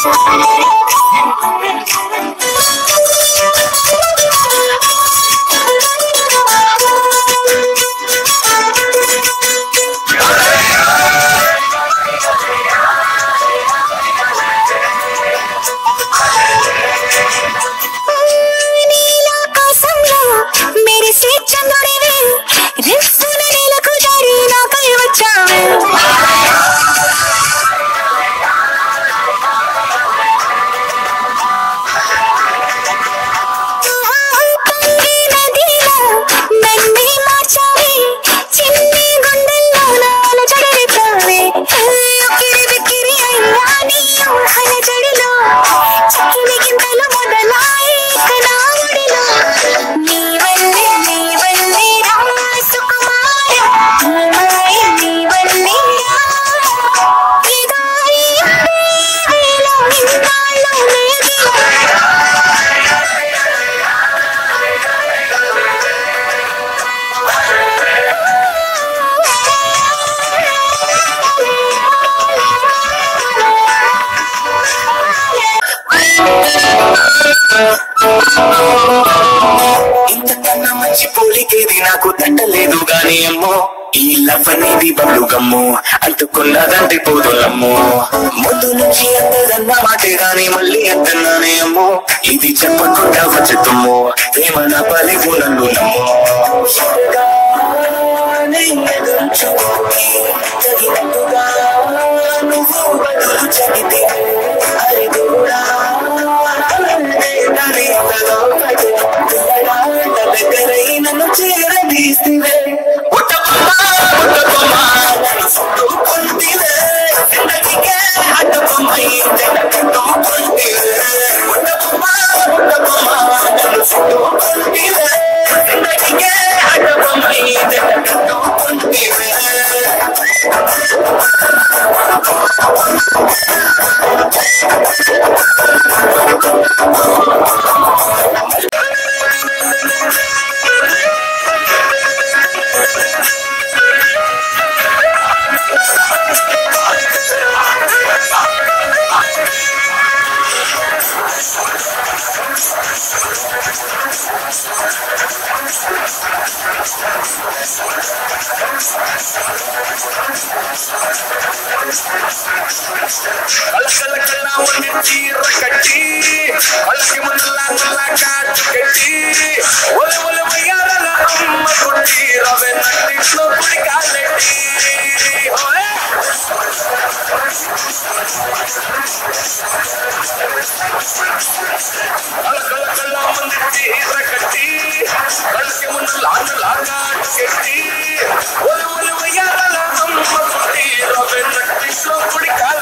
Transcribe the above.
ఇంతకన్నా మంచి పోలికేది నాకు తట్టలేదు గాని అమ్మో, ఈ లవ్ అనేది బబ్లు గమ్ము అంటుకున్నదంటే పోదులమ్ము. ముందు నుంచి అందదన్న మాటే గాని మళ్ళీ అంటున్నానే అమ్మో, ఇది చెప్పకుండా వచ్చుతుమ్ము ప్రేమ నా పలివు నన్ను నమ్ము. తగినట్టుగా నువ్వు బదులు చదివితే అరే దేవుడా దగ్గరై నన్ను చేరదీసివే చీర కట్టి వాళ్ళకి ముందులా కాచు కట్టి ఒలి ఒలి వయ్యాల అమ్మ కొట్టి రవే నటిలో కుడి కాలెట్టి అలకల మంది చీర కట్టి వాళ్ళకి ముందులా కాచు కట్టి ఒలి ఒలి వయ్యాల అమ్మ కొట్టి రవే నటిలో కుడి కాలెట్టి